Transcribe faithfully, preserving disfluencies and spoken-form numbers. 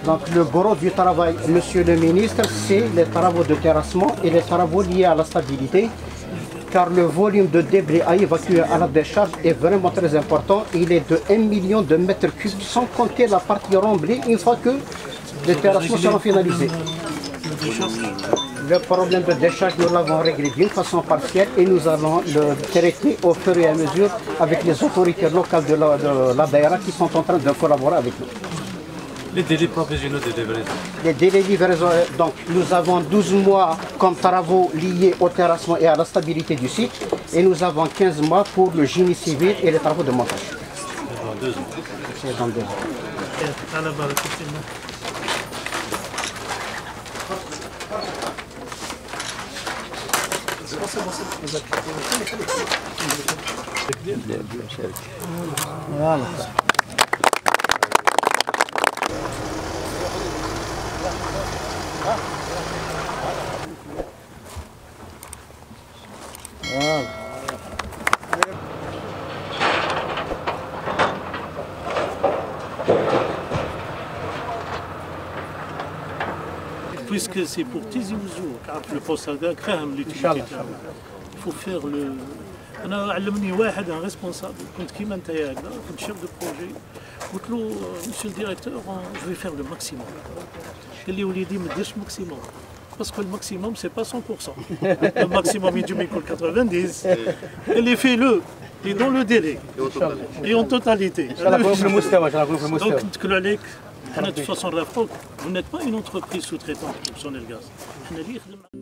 Donc le gros du travail, monsieur le ministre, c'est les travaux de terrassement et les travaux liés à la stabilité, car le volume de débris à évacuer à la décharge est vraiment très important. Il est de un million de mètres cubes, sans compter la partie remblée, une fois que les terrassements seront finalisés. Le problème de décharge, nous l'avons réglé d'une façon partielle et nous allons le traiter au fur et à mesure avec les autorités locales de la, de la Daïra qui sont en train de collaborer avec nous. Les délais provisoires de livraison. Les délais de livraison, donc nous avons douze mois comme travaux liés au terrassement et à la stabilité du site et nous avons quinze mois pour le génie civil et les travaux de montage. C'est dans deux ans. C'est dans deux ans. Voilà. Voilà. Puisque c'est pour Tizi Ouzou, le poste كراهم l'utilité تاعو. Il faut faire le. أنا علمني واحد un responsable كنت كيما أنت هكذا كنت شيف دو بروجي قلت له monsieur le directeur je vais faire le maximum. قال لي وليدي ما ديرش maximum. Parce que le maximum, c'est pas cent pour cent. Le maximum, il est quatre-vingt-dix. Elle est fait-le, et dans le délai, et en totalité. Donc, de toute façon, vous n'êtes pas une entreprise sous-traitante pour son gaz.